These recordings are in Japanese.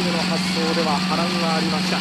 目の発走では波乱がありました。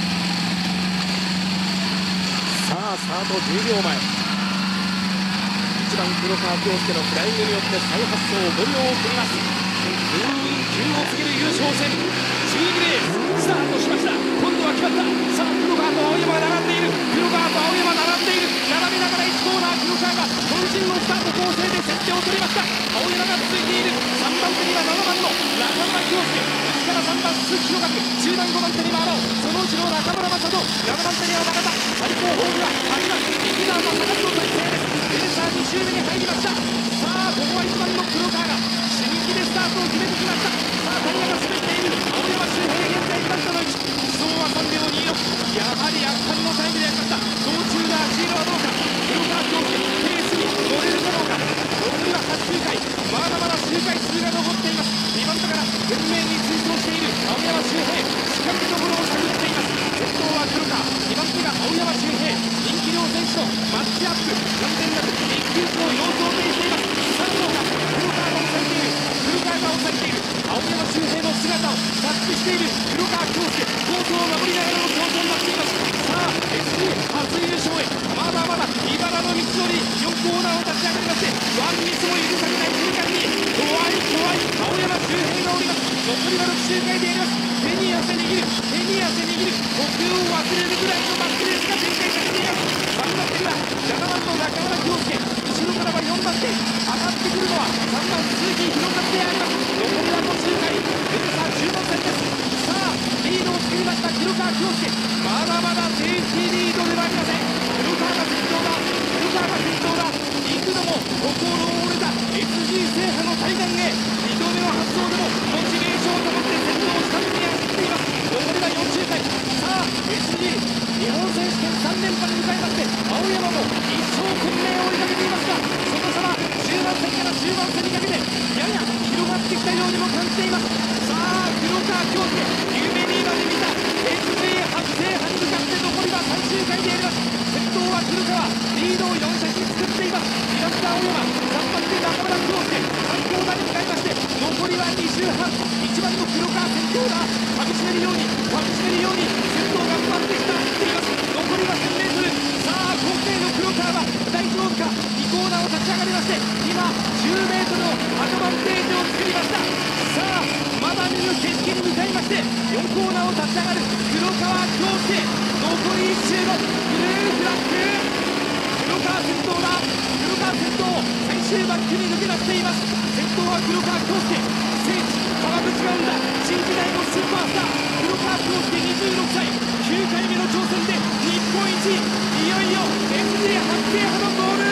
さあスタート10秒前、1番黒川恭介のフライングによって再発走5秒を切ります。急を告げる優勝戦12レーススタートしました。今度は決まった。さあ黒川と青山が並んでいる。黒川と青山並んでいる。並びながら1コーナー黒川が渾身のスタート構成で先手を取りました。青山が続いている。3番手には7番の中村恭介、内から3番鈴木弘中、中段5番手に回ろう。その後ろ中村正人、7番手には中田、最高峰には8番池田正和の体制です。レーサー2周目に入りました。さあここは1番の黒川が死に気でスタートを決めてきました。さあタイヤが滑っている。青山周平現在2番手の位置、1走は3秒26、やはり圧巻のタイムでありました。道中が足色はどうか。黒川恭介ペースに乗れるかどうか。残りは8周回、まだまだ周回数が残っています。2番手から懸命に追走している青山周平、仕掛けどころを探っています。先頭は黒川、2番手が青山周平、人気両選手のマッチアップ、完全なく一級の様子を呈しています。さあどうか。黒川が抑えている。黒川が抑えている。青山周平の姿を察知している黒川恭介、コースを守りながらの競争になっています。さあ SG 初優勝へ、まだまだ茨の道のり、4コーナーを立ち上がりまして、ワンミスも許されない瞬間に怖い青山周平がおります。残りは6周回でやります。手に汗握る、手に汗握る、呼吸を忘れるぐらいのバックレースが展開されています。3番手には7番の中村恭介、後ろからは4番手、上がってくるのは3番鈴木弘和であります。残りは5周回、レーサー中盤戦です。さあリードを作りました黒川恭介、まだまだセーフティーリードではありません。黒川が先頭だ、黒川が先頭だ。幾度も心を折れた SG 制覇の対岸へ、2度目の発走でもモチベーションを保って先頭を下向きに走っています。残りは4周回。さあ SG 日本選手権3連覇に向かいまして、青山も一生懸命追いかけていますが、その差は中盤戦から終盤戦にかけてやや広がってきたようにも感じています。さあ黒川恭介、夢にまで見た SG 初制覇に向かって残りは3周回でやります。先頭は黒川、リードを4着に作っています。2番手青山、3番手中村恭介、3コーナーに向かいまして残りは2周半。1番の黒川先頭だ。かみしめるようにかみしめるように先頭が埋まってきたっています。残りは 1000m。 さあ今回の黒川は大丈夫か。2コーナーを立ち上がりまして、今 10m のアドバンテージを作りました。さあまだ見ぬ景色に向かいまして4コーナーを立ち上がる黒川恭介、残り1周のブルーフラッグ。黒川先頭だ。黒川先頭、最終バックに抜け出しています。先頭は黒川恭介、聖地川口が生んだ新時代のスーパースター黒川恭介26歳、9回目の挑戦で日本一、いよいよ SG 初制覇のゴール。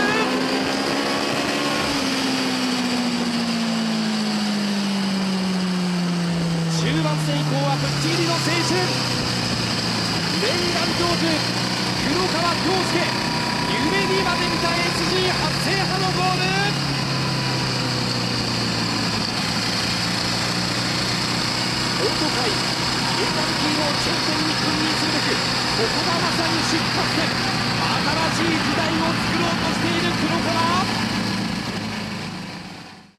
中盤戦以降はぶっちぎりの青春、レイランジョーズ黒川恭介、夢にまで見た SG 初制覇のゴール。オート界 ART の頂点に君臨するべく、ここがまさに出発点、新しい時代を作ろうとしている黒川。